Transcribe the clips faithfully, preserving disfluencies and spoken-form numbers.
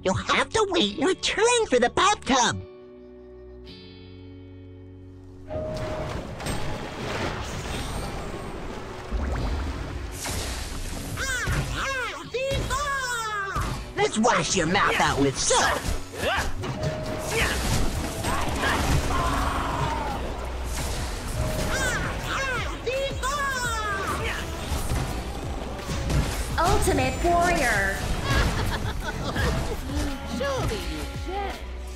You have to wait your turn for the bathtub. Let's wash your mouth out with soap. Ultimate Warrior. Surely you can.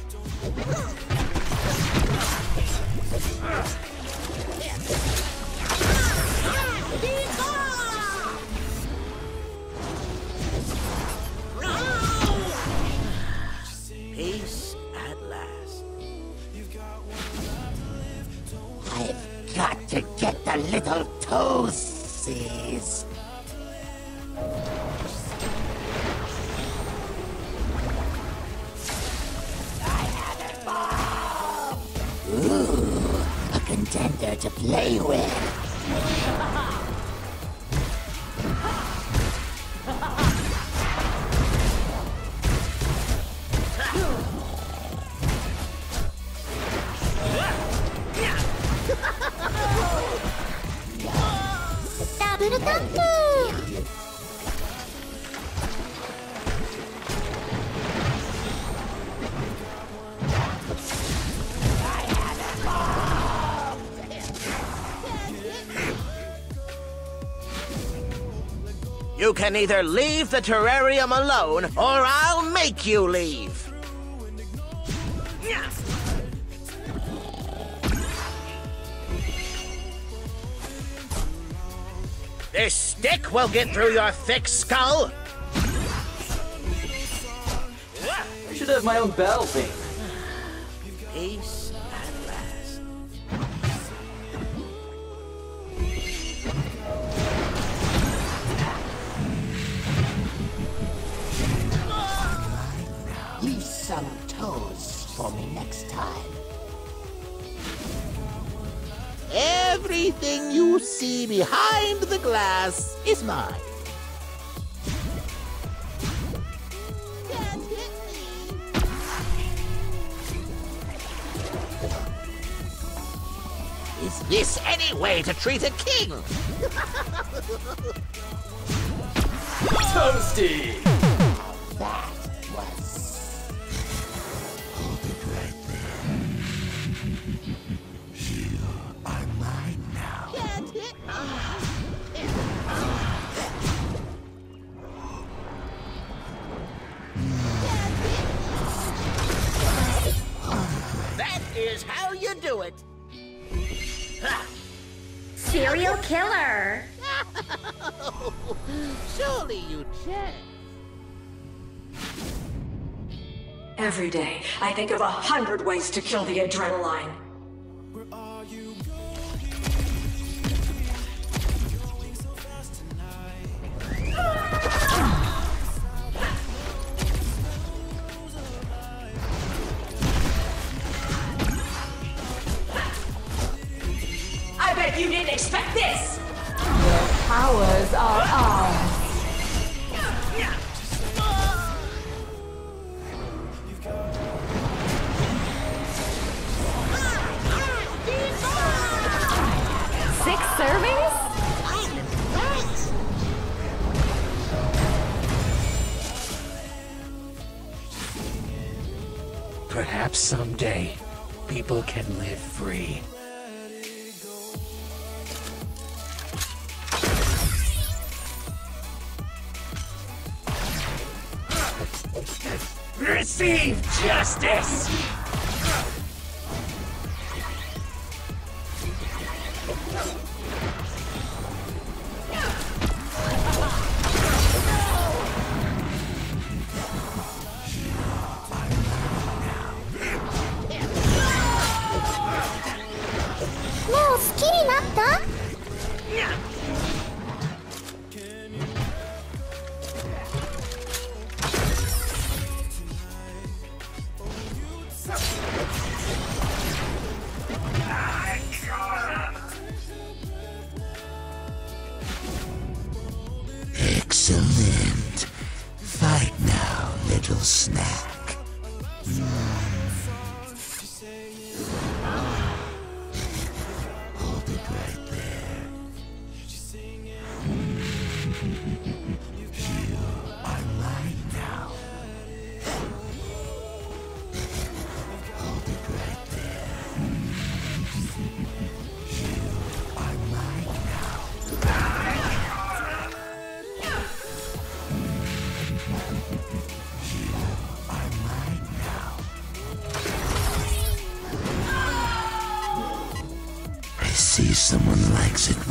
Peace at last. I've got to get the little toesies. Ooh, a contender to play with. Double tapu. You can either leave the terrarium alone, or I'll make you leave. This stick will get through your thick skull. I should have my own battle theme. Peace at last. Leave some toes for me next time. Everything you see behind the glass is mine. Can't hit me. Is this any way to treat a king? Toasty! That was... Hold it right there. You are mine now. Can't hit me. That is how you do it. Serial killer. Surely you can. Every day, I think of a hundred ways to kill the adrenaline. I bet you didn't expect this! Your powers are ours. Six servings? Perhaps someday, people can live free. Receive justice! Excellent. Fight now, little little snack. Hold it right there. You are mine now. Hold it right there. You are mine now. You are mine now. I see someone likes it